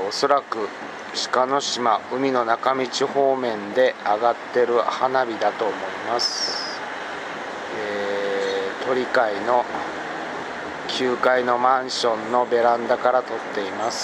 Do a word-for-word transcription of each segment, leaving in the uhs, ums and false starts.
おそらく鹿の島海の中道方面で上がってる花火だと思います。えー、鳥飼のきゅうかいのマンションのベランダから撮っています。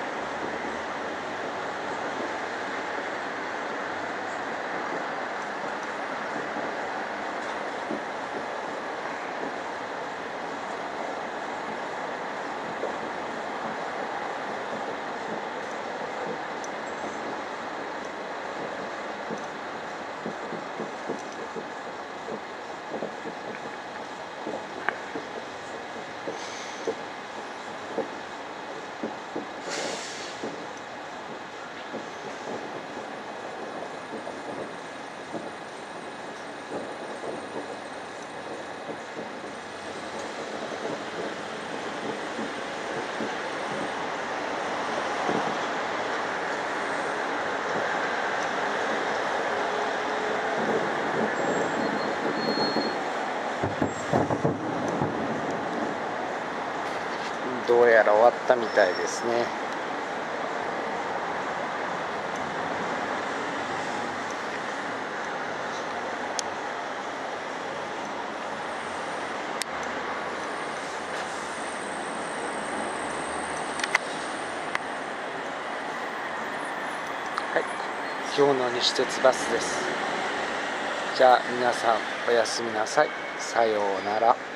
どうやら終わったみたいですね。はい、今日の西鉄バスです。じゃあ皆さんおやすみなさい。さようなら。